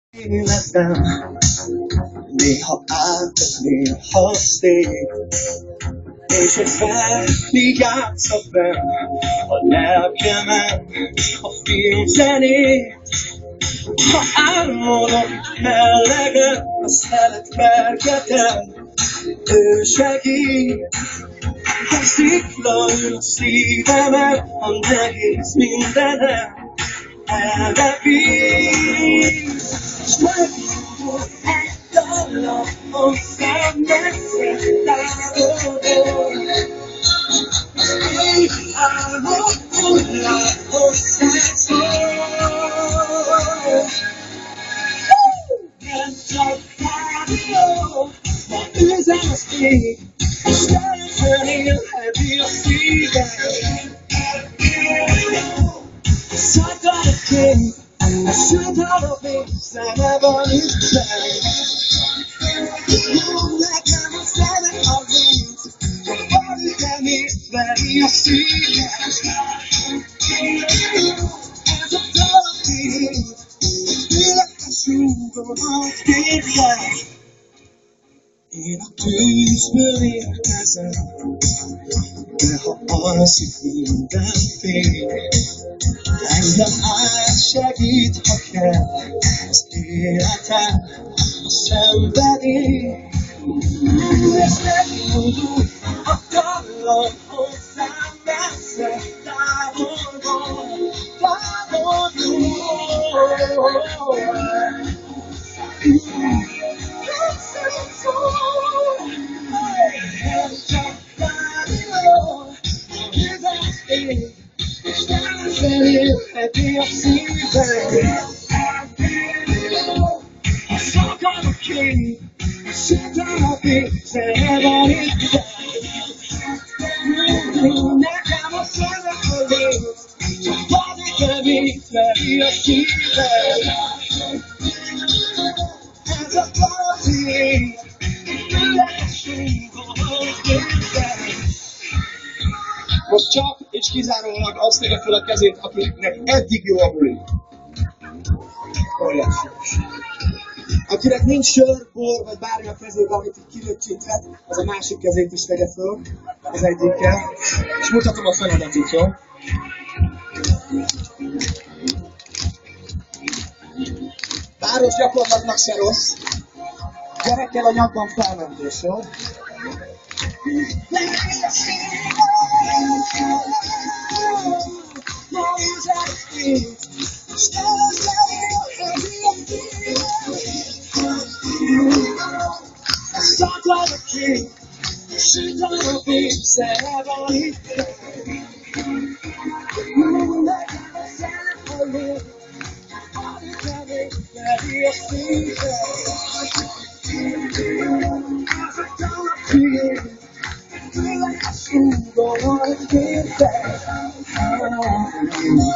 életem, néha áltok, néha szép, és egy fellig játszok benn a lelkemen a filmzenét. Ha álmodok mellegen, a szelet pergetem, ő segít. Ha szikla a szívemen, a nehéz mindenem elrepít. S megindul egy dallam, hozzám messze távolból. Én álmok hullám, hozzád szól. Nem csak rádió, ma üzem az ég, és teljesen élheti a szívem. Szakad a kép, a sütad a fény, szeme van itt benn. Nyom nekem a szeme a víz, csak valójában észleli a szívem. Ez a dal a kép, fülekre súgom a képet. Én a tűzből érkezem, de ha alszik minden fény, engem átsegít, ha kell az életem, a szenvedély. És megindul a dallam, hozzám messze távolból, távolból. Nem csak rádió, üzem az ég, és teljesen élheti a szívem. Szakad a kép, sütöm a fény, szeme van itt benn. Nekem a szeme a léc, csak valójában észleli a szívem. Ez a dal a tiéd, fülekre súgom a képet. Most csak és kizárólag azt tegye fel a kezét, akinek eddig jó a buli. Óriási. Akinek nincs sör, bor vagy bármi a kezében, amit így kilöcsinthet, az a másik kezét is tegye föl, az egyikkel. És mutatom a feladatot, jó? Páros gyakorlatnak se rossz. Gyerekkel a nyakban felmentés, jó? Szakad a kép, sütöm a fény, szeme van itt benn. Nekem a szeme a léc, valójában észleli a szívem. Ez a dal a tiéd, fülekre súgom a képet.